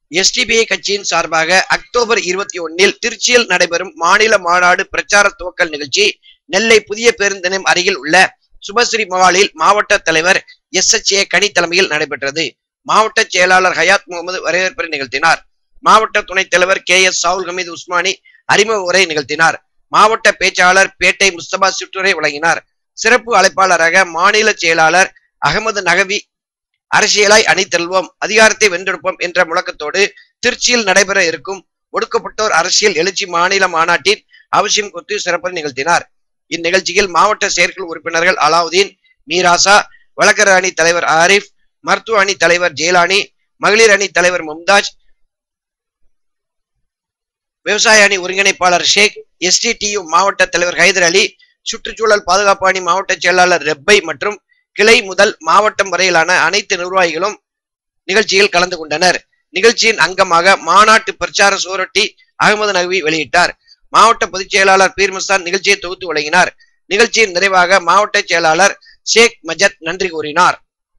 SDPI கட்சியின் சார்பாக October 21 திருச்சியில் நடைபெறும் மாநில மாநாடு பிரச்சார துவக்கல் நிகழ்ச்சி நெல்லை புதிய பேருந்து நிலையம் அருகில் உள்ள சுபஸ்ரீ மஹாலில் மாவட்ட தலைவர் SHA கனி தலைமையில் நடைபெற்றது. மாவட்ட செயலாளர் ஹயாத் முகமது வரவேற்பை நிகழ்த்தினார். மாவட்ட துணைத் தலைவர் KS சாவுல் ஹமீது உஸ்மானி அறிமுக உரை நிகழ்த்தினார். மாவட்ட பேச்சாளர் பேட்டை முஸ்தபா சுற்றுரை வழங்கினார். சிறப்பு அழைப்பாளராக மாநில செயலாளர் அகமது நகவி அரசியலாய் அணிதெல்வோம், அதிகாரத்தை வென்றெடுப்போம் என்ற முழக்கத்தோடு திருச்சியில் நடைபெற இருக்கும் ஒடுக்கப்பட்டோர் அரசியல் எழுச்சி மாநில மாநாட்டின் அவசியம் குறித்து சிறப்பு நிகழ்த்தினார். இந்நிகழ்ச்சியில் மாவட்ட செயற்குழு உறுப்பினர்கள் அலாவுதீன், மீராசா, வழக்கர் அணி தலைவர் ஆரிஃப், மருத்துவ அணி தலைவர் ஜெயலானி, மகளிர் அணி தலைவர் மும்தாஜ், விவசாய அணி ஒருங்கிணைப்பாளர் ஷேக், STTU மாவட்ட தலைவர் ஹைதர் அலி, சுற்றுச்சூழல் பாதுகாப்பு அணி மாவட்ட செயலாளர் ரெப்பை மற்றும் கிளை முதல் மாவட்டம் வரையிலான அனைத்து நிர்வாகிகளும் நிகழ்ச்சியில் கலந்து கொண்டனர். நிகழ்ச்சியின் அங்கமாக மாநாட்டு பிரச்சார சுவரொட்டி அகமது நகவி வெளியிட்டார். மாவட்ட பொதுச் செயலாளர் பீர்மஸ்தான் நிகழ்ச்சியை தொகுத்து வழங்கினார். நிகழ்ச்சியின் நிறைவாக மாவட்ட செயலாளர் ஷேக் மஜத் நன்றி கூறினார்.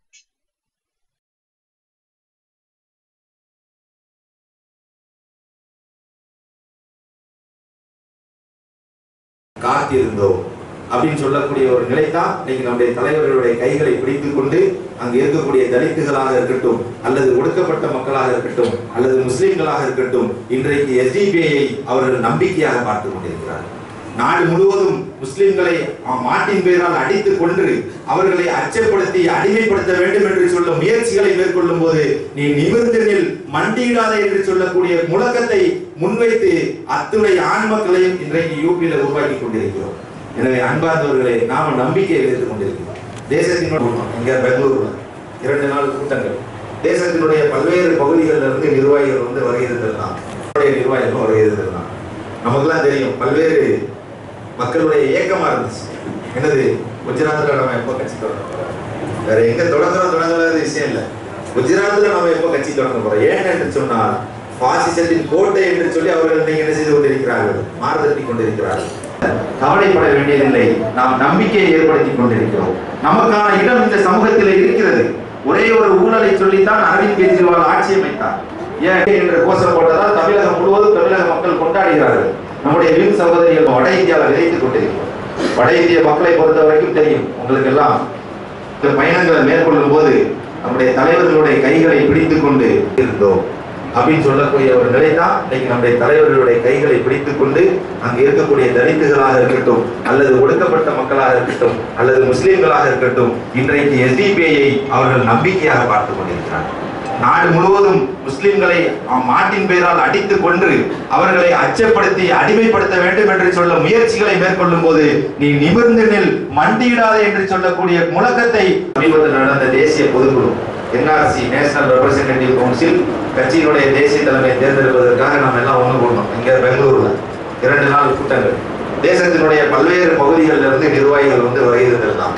காத்திருந்தோம் அப்படின்னு சொல்லக்கூடிய ஒரு நிலை தான் இன்னைக்கு நம்முடைய தலைவர்களுடைய கைகளை பிடித்துக் கொண்டு அங்கு இருக்கக்கூடிய தலித்துகளாக இருக்கட்டும், அல்லது ஒடுக்கப்பட்ட மக்களாக இருக்கட்டும், அல்லது முஸ்லிம்களாக இருக்கட்டும், இன்றைக்கு SDPஐ அவர்கள் நம்பிக்கையாக பார்த்துக் கொண்டிருக்கிறார். நாடு முழுவதும் முஸ்லிம்களை மாட்டின் பெயரால் அடித்துக் கொன்று அவர்களை அச்சப்படுத்தி அடிமைப்படுத்த வேண்டும் என்று சொல்ல முயற்சிகளை மேற்கொள்ளும் போது நீ நிமிர்ந்து நில், மண்டியிடாத என்று சொல்லக்கூடிய முழக்கத்தை முன்வைத்து அத்துணை ஆண் மக்களையும் இன்றைக்கு UPல உருவாக்கி கொண்டிருக்கிறோம். எனவே அன்பார்ந்தவர்களை நாம நம்பிக்கையை வைத்துக் கொண்டிருக்கிறோம். தேசத்தினுடைய இங்க பெங்களூர்ல 2 நாள் கூட்டங்கள், தேசத்தினுடைய பல்வேறு பகுதிகளில் இருந்து நிர்வாகிகள் வந்து வருகிறதுலாம், நிர்வாகிகளும் வருகிறதுலாம். நமக்குலாம் தெரியும் பல்வேறு மக்களுடைய ஏக்கமா இருந்துச்சு. என்னது, குஜராத்ல நம்ம எப்ப கட்சி தொடங்க போறோம், வேற எங்க தொடங்குறது விஷயம் இல்லை, குஜராத்ல நம்ம எப்ப கட்சி தொடங்க போறோம். ஏன் என்று சொன்னால் பாசிசத்தின் கோட்டை என்று சொல்லி அவர்கள் நீங்க என்ன செய்து கொண்டிருக்கிறார்கள், மாறுதட்டி கொண்டிருக்கிறார்கள். கவலைப்பட வேண்டியதில்லை, நாம் நம்பிக்கையை ஏற்படுத்திக் கொண்டிருக்கிறோம். நமக்கான இடம் இந்த சமூகத்தில் இருக்கிறது. ஒரே ஒரு ஊழலை சொல்லித்தான் அரவிந்த் கெஜ்ரிவால் ஆட்சி அமைத்தார். ஏன் என்ற கோஷம் போட்டதால் தமிழகம் முழுவதும் தமிழக மக்கள் கொண்டாடுகிறார்கள். நம்முடைய வீண் சகோதரிகள் வட இந்தியாவில் விதைத்துக் கொண்டிருக்கிறோம். வட இந்திய மக்களை பொறுத்த வரைக்கும் தெரியும் உங்களுக்கு எல்லாம். இந்த பயணங்களை மேற்கொள்ளும் போது நம்முடைய தலைவர்களுடைய கைகளை பிடித்துக் கொண்டு இருந்தோம் அப்படின்னு சொல்லக்கூடிய ஒரு நிலை தான் இன்னைக்கு நம்முடைய தலைவர்களுடைய கைகளை பிடித்துக் கொண்டு அங்கு இருக்கக்கூடிய தலித்துகளாக இருக்கட்டும், அல்லது ஒடுக்கப்பட்ட மக்களாக இருக்கட்டும், அல்லது முஸ்லிம்களாக இருக்கட்டும், இன்றைக்கு SDPஐ அவர்கள் நம்பிக்கையாக பார்த்துக் கொண்டிருக்கிறார்கள். நாடு முழுவதும் முஸ்லிம்களை மாட்டின் பெயரால் அடித்துக் கொன்று அவர்களை அச்சப்படுத்தி அடிமைப்படுத்த வேண்டும் என்று சொல்ல முயற்சிகளை மேற்கொள்ளும் போது நீ நிமிர்ந்து நில், மண்டியிடாதே என்று சொல்லக்கூடிய முழக்கத்தை சமீபத்தில் நடந்த தேசிய பொதுக்குழு NRC நேஷனல் ரெப்ரசன்டேட்டிவ் கவுன்சில் கட்சியினுடைய தேசிய தலைமை தேர்ந்தெடுப்பதற்காக நாம் எல்லாம் ஒன்று கூடணும். இங்க பெங்களூர்ல 2 நாள் கூட்டங்கள், தேசத்தினுடைய பல்வேறு பகுதிகளில் இருந்து நிர்வாகிகள் வந்து வருகிறதுதான்.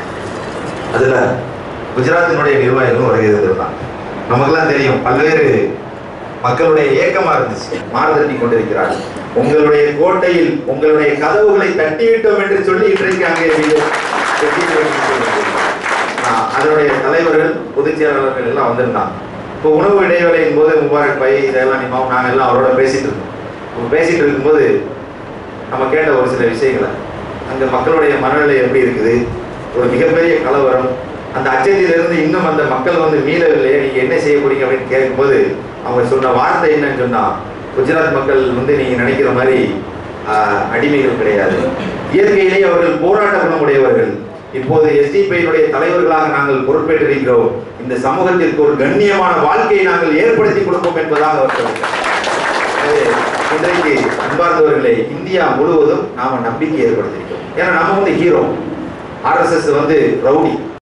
அதுல குஜராத்தினுடைய நிர்வாகிகளும் வருகிறதுதான். நமக்கெல்லாம் தெரியும் பல்வேறு மக்களுடைய ஏக்கமா இருந்துச்சு, மாறுதட்டி கொண்டிருக்கிறார்கள். உங்களுடைய கோட்டையில் உங்களுடைய கதவுகளை தட்டிவிட்டோம் என்று சொல்லி இன்றைக்கு அங்கே அதனுடைய தலைவர்கள் பொதுச் செயலாளர்கள் எல்லாம் வந்திருந்தாங்க. இப்போ உணவு இடைவேளையின் போது முபாரக் பை இதெல்லாம் நாங்கள் எல்லாம் அவரோட பேசிட்டு இருக்கோம். பேசிட்டு இருக்கும்போது நம்ம கேட்ட ஒரு சில விஷயங்களை, அங்கே மக்களுடைய மனநிலை எப்படி இருக்குது, ஒரு மிகப்பெரிய கலவரம், அந்த அச்சத்திலிருந்து இன்னும் அந்த மக்கள் வந்து மீளவில்லையே, நீங்க என்ன செய்ய போறீங்க அப்படின்னு கேட்கும்போது அவங்க சொன்ன வார்த்தை என்னன்னு சொன்னா, குஜராத் மக்கள் வந்து நீங்க நினைக்கிற மாதிரி அடிமைகள் கிடையாது, இயற்கையிலேயே அவர்கள் போராட்ட குணமுடையவர்கள். இப்போது SDPஐனுடைய தலைவர்களாக நாங்கள் பொறுப்பேற்றிருக்கிறோம். இந்த சமூகத்திற்கு ஒரு கண்ணியமான வாழ்க்கையை நாங்கள் ஏற்படுத்தி கொடுப்போம் என்பதாக அவர்கள். இன்றைக்கு அன்பார்ந்தவர்களே, இந்தியா முழுவதும் நாம நம்பிக்கை ஏற்படுத்தியிருக்கோம். ஏன்னா நம்ம வந்து ஹீரோ, RSS வந்து ரவுடி,